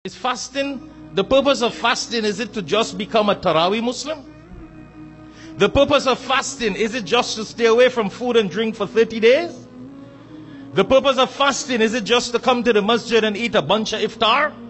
Is fasting, the purpose of fasting, is it to just become a Taraweeh Muslim? The purpose of fasting, is it just to stay away from food and drink for 30 days? The purpose of fasting, is it just to come to the masjid and eat a bunch of iftar?